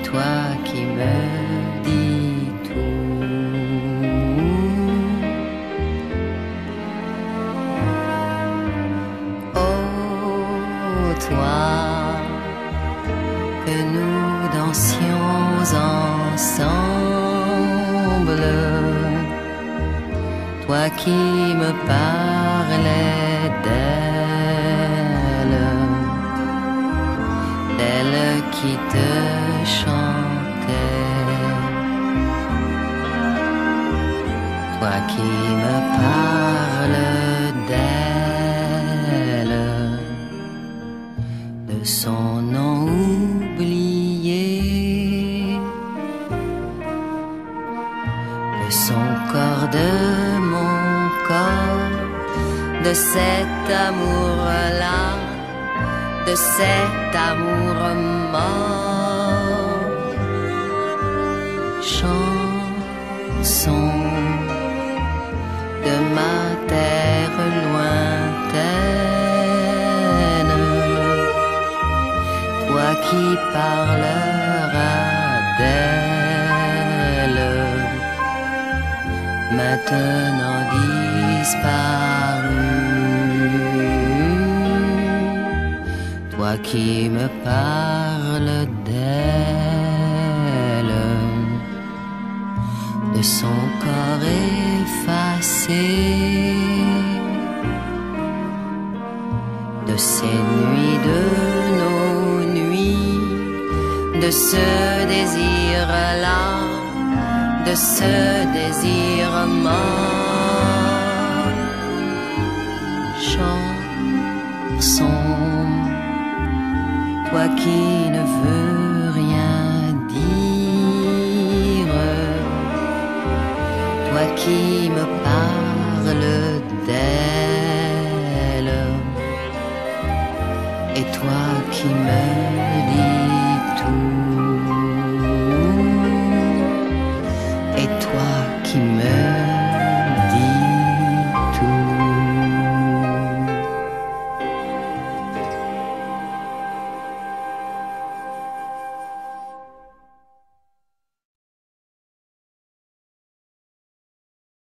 toi qui me dis tout. Oh, toi, que nous dansions ensemble, toi qui me parlais d'elle qui te chantait, toi qui me parles d'elle, de son nom oublié, de son corps, de mon corps, de cet amour-là, de cet amour mort. Chanson de ma terre lointaine, toi qui parleras d'elle, maintenant disparue, toi qui me parles d'elle, de son corps effacé, de ces nuits, de nos nuits, de ce désir-là, de ce désir mort. Chanson, toi qui ne veux rien dire, toi qui me parles d'elle, et toi qui me dis